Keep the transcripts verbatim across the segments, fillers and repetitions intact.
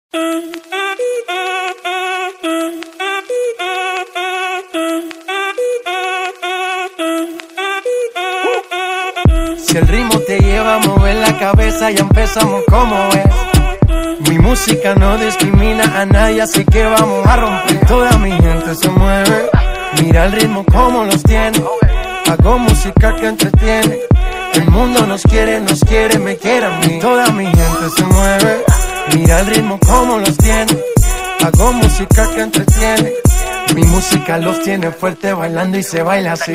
Si el ritmo te lleva a mover la cabeza, ya empezamos como es. Mi música no discrimina a nadie, así que vamos a romper. Toda mi gente se mueve, mira el ritmo como los tiene. Hago música que entretiene. El mundo nos quiere, nos quiere, me quiere a mí. Toda mi gente se mueve, mira el ritmo como los tiene. Hago música que entretiene. Mi música los tiene fuerte bailando y se baila así.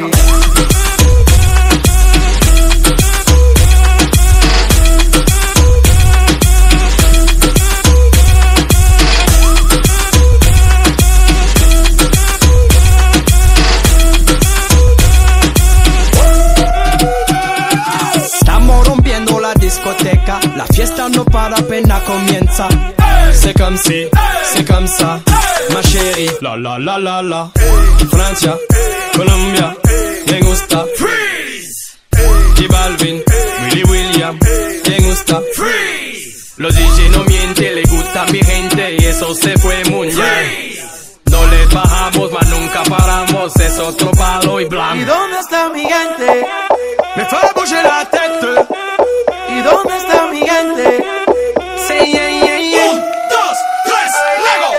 Discoteca, la fiesta no para, apenas comienza. C'est comme si, c'est comme ça, ma chérie. La la la la la. Francia, Colombia, me gusta. Freeze. J Balvin, Willy William, me gusta. Freeze. Los D J no mienten, le gusta a mi gente y eso se fue muy bien. No les bajamos, mas nunca paramos, es otro palo y blanco. ¿Y dónde está mi gente? Me fue a bouger la tête. ¿Y dónde está mi gente? Sí, yeah, yeah, yeah. Un, dos, tres, luego.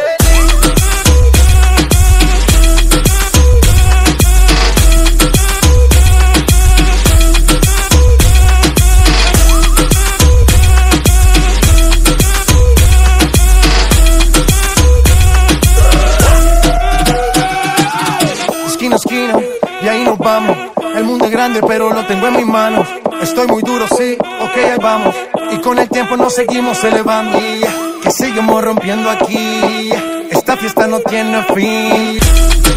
Esquina, esquina, y ahí nos vamos. El mundo es grande, pero lo tengo en mis manos. Estoy muy duro, sí, ok, ahí vamos. Y con el tiempo nos seguimos elevando. Que seguimos rompiendo aquí. Esta fiesta no tiene fin.